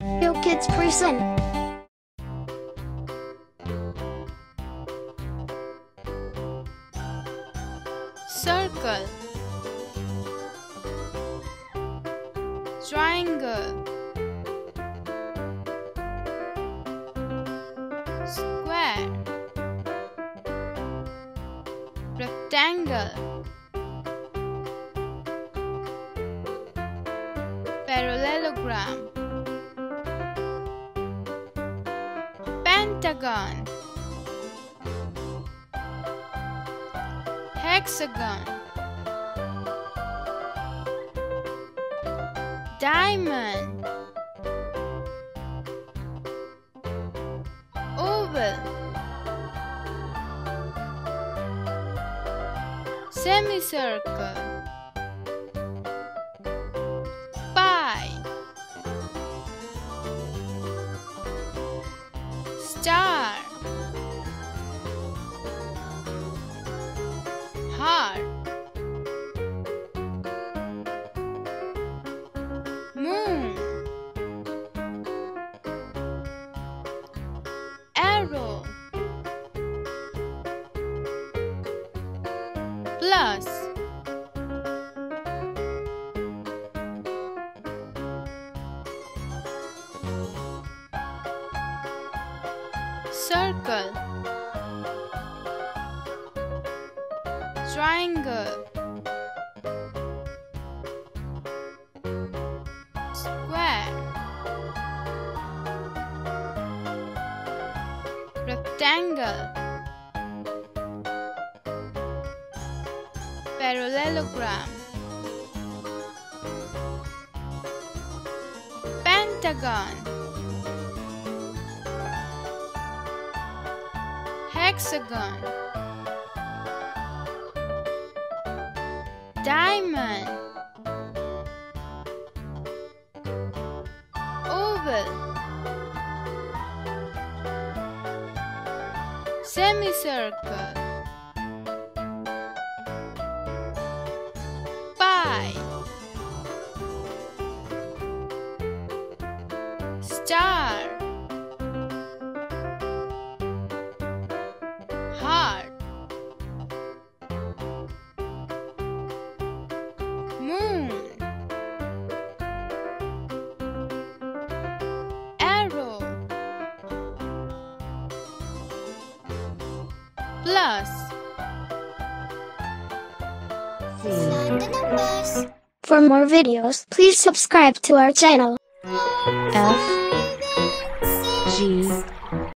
Yokids present. Circle, triangle, square, rectangle, parallelogram, pentagon, hexagon, diamond, oval, semicircle, pie, star, heart, moon, arrow, plus, circle, triangle, square, rectangle, parallelogram, pentagon, hexagon, diamond, oval, semicircle, pie, star, heart, moon, arrow, plus. For more videos, please subscribe to our channel. F G